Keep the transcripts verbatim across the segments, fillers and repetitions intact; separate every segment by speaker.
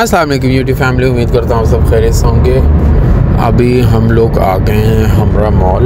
Speaker 1: अस्सलाम वालेकुम YouTube family, उम्मीद करता हूँ सब खैरियत से होंगे। अभी हम लोग आ गए हैं हमरा मॉल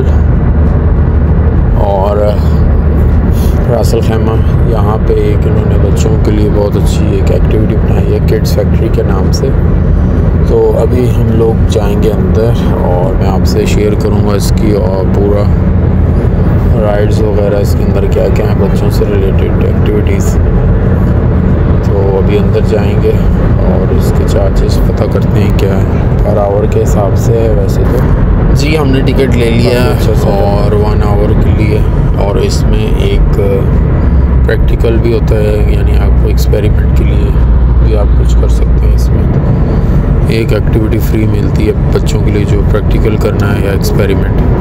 Speaker 1: और रासल खैमा। यहाँ पे एक इन्होंने बच्चों के लिए बहुत अच्छी एक एक्टिविटी बनाई है किड्स फैक्ट्री के नाम से। तो अभी हम लोग जाएंगे अंदर और मैं आपसे शेयर करूँगा इसकी और पूरा राइड्स वगैरह इसके अंदर क्या क्या हैं बच्चों से रिलेटेड एक्टिविटीज़। तो अभी अंदर जाएंगे और इसके चार्जेस पता करते हैं क्या है। पर आवर के हिसाब से है वैसे तो। जी हमने टिकट ले लिया और वन आवर के लिए, और इसमें एक प्रैक्टिकल भी होता है, यानी आपको एक्सपेरिमेंट के लिए भी आप कुछ कर सकते हैं। इसमें एक एक्टिविटी फ्री मिलती है बच्चों के लिए जो प्रैक्टिकल करना है या एक्सपेरिमेंट।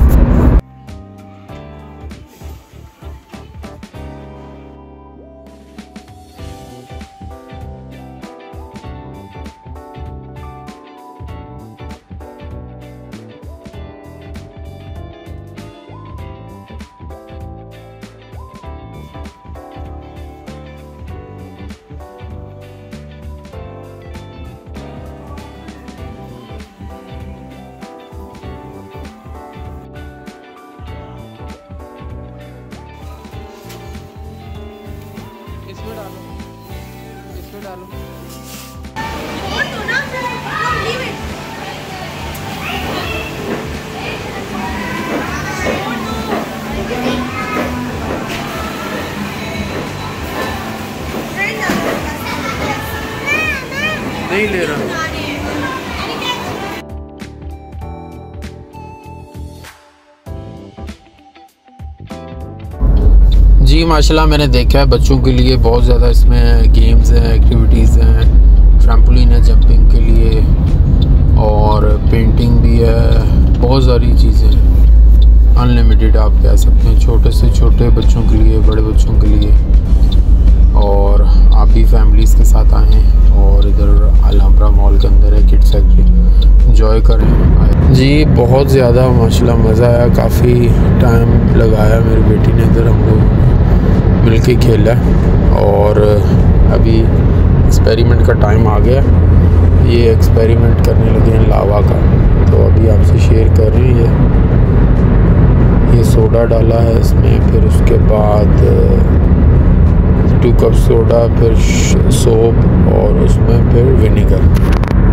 Speaker 1: इसमें डालो, इसमें डालो। नहीं ले रहा। जी माशाल्लाह मैंने देखा है बच्चों के लिए बहुत ज़्यादा इसमें गेम्स हैं, एक्टिविटीज़ हैं, ट्रैम्पोलिन है जंपिंग के लिए और पेंटिंग भी है, बहुत सारी चीज़ें हैं। अनलिमिटेड आप कह सकते हैं, छोटे से छोटे बच्चों के लिए, बड़े बच्चों के लिए। और आप भी फैमिलीज़ के साथ आएँ और इधर अलहमरा मॉल के अंदर है किड्स फैक्ट्री, इंजॉय करें। जी बहुत ज़्यादा माशाल्लाह मज़ा आया, काफ़ी टाइम लगाया मेरी बेटी ने इधर, हम लोग मिल के खेला और अभी एक्सपेरिमेंट का टाइम आ गया। ये एक्सपेरिमेंट करने लगे हैं लावा का, तो अभी आपसे शेयर कर रहे हैं। ये ये सोडा डाला है इसमें, फिर उसके बाद टू कप सोडा, फिर सोप और उसमें फिर vinegar.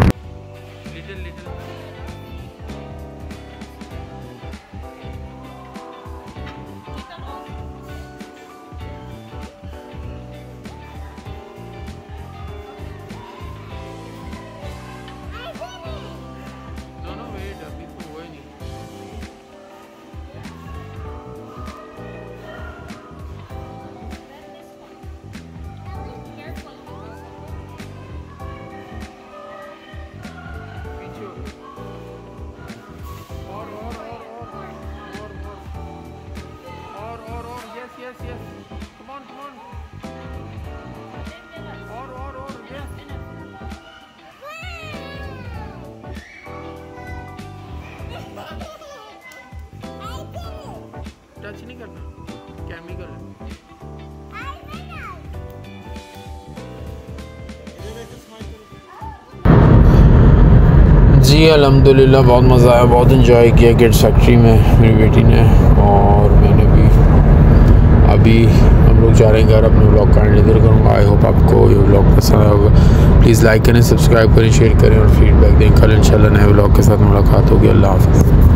Speaker 1: Yes, yes. Come on, come on. और और और yes. टच नहीं करना, केमिकल है। जी अल्हम्दुलिल्लाह बहुत मज़ा आया, बहुत इंजॉय किया किड्स फैक्ट्री में मेरी बेटी ने और मैंने भी। अभी हम लोग जा रहे हैं घर, अपने व्लॉग का एंड इधर करूँगा। आई होप आपको ये व्लॉग पसंद आया होगा। प्लीज़ लाइक करें, सब्सक्राइब करें, शेयर करें और फीडबैक दें। कल इंशाल्लाह नए व्लॉग के साथ मुलाकात होगी। अल्लाह हाफ़िज़।